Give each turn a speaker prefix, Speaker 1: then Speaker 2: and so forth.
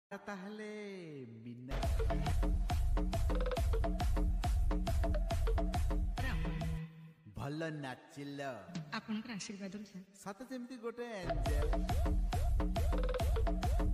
Speaker 1: ताहले बिना भल नाचिल
Speaker 2: आपणकर आशीर्वाद
Speaker 1: सत जेमती गोटे एंजेल